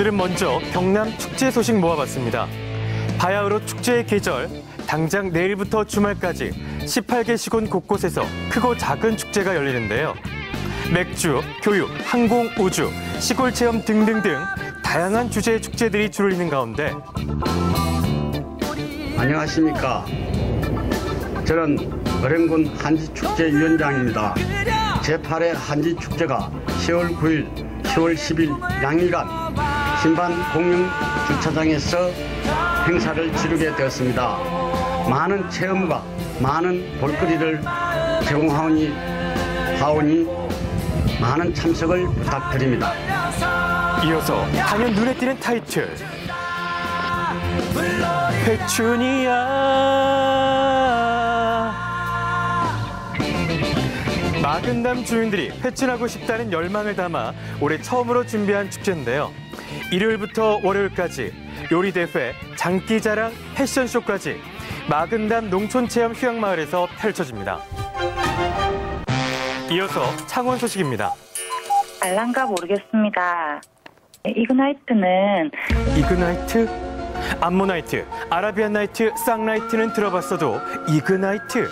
오늘은 먼저 경남 축제 소식 모아봤습니다. 바야흐로 축제의 계절, 당장 내일부터 주말까지 18개 시군 곳곳에서 크고 작은 축제가 열리는데요. 맥주, 교육, 항공, 우주, 시골 체험 등등등 다양한 주제의 축제들이 줄을 잇는 가운데 안녕하십니까. 저는 어령군 한지축제위원장입니다. 제8회 한지축제가 10월 9일, 10월 10일 양일간 신반 공영 주차장에서 행사를 치르게 되었습니다. 많은 체험과 많은 볼거리를 제공하오니 많은 참석을 부탁드립니다. 이어서 단연 눈에 띄는 타이틀 회춘이야. 마근남 주민들이 회춘하고 싶다는 열망을 담아 올해 처음으로 준비한 축제인데요. 일요일부터 월요일까지 요리대회, 장기자랑, 패션쇼까지 마근남 농촌체험 휴양마을에서 펼쳐집니다. 이어서 창원 소식입니다. 알란가 모르겠습니다. 이그나이트는 이그나이트? 암모나이트, 아라비안 나이트, 쌍라이트는 들어봤어도 이그나이트?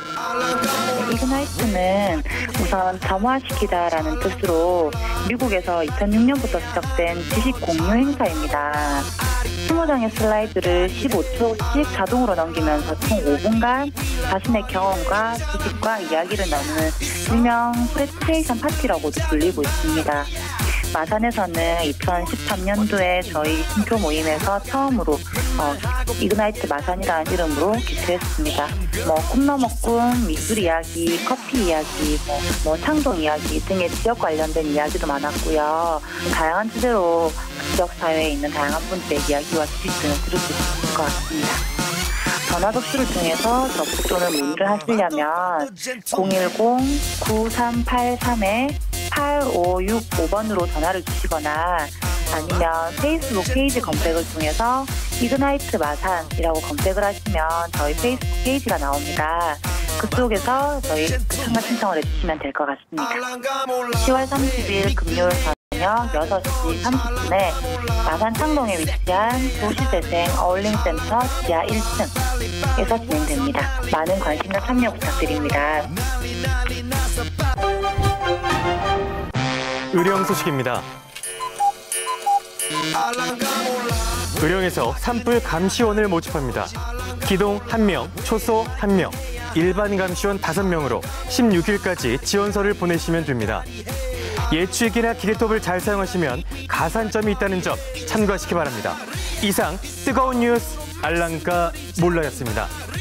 이그나이트는 우선 점화시키다라는 뜻으로 미국에서 2006년부터 시작된 지식 공유 행사입니다. 20장의 슬라이드를 15초씩 자동으로 넘기면서 총 5분간 자신의 경험과 지식과 이야기를 나누는 일명 프레스테이션 파티라고도 불리고 있습니다. 마산에서는 2013년도에 저희 신표 모임에서 처음으로 이그나이트 마산이라는 이름으로 개최했습니다. 꿈 넘어 꿈, 미술 이야기, 커피 이야기, 창동 이야기 등의 지역 관련된 이야기도 많았고요. 다양한 주제로 지역 사회에 있는 다양한 분들의 이야기와 지식 등을 들을 수 있을 것 같습니다. 전화 접수를 통해서 접수 또는 문의를 하시려면 010-9383-8565번으로 전화를 주시거나 아니면 페이스북 페이지 검색을 통해서 이그나이트 마산이라고 검색을 하시면 저희 페이스북 페이지가 나옵니다. 그쪽에서 저희 참가 신청을 해주시면 될 것 같습니다. 10월 30일 금요일 저녁 6시 30분에 마산 창동에 위치한 도시재생 어울림센터 지하 1층에서 진행됩니다. 많은 관심과 참여 부탁드립니다. 의령 소식입니다. 의령에서 산불 감시원을 모집합니다. 기동 1명, 초소 1명, 일반 감시원 5명으로 16일까지 지원서를 보내시면 됩니다. 예추기나 기계톱을 잘 사용하시면 가산점이 있다는 점 참고하시기 바랍니다. 이상 뜨거운 뉴스 알랑가 몰라였습니다.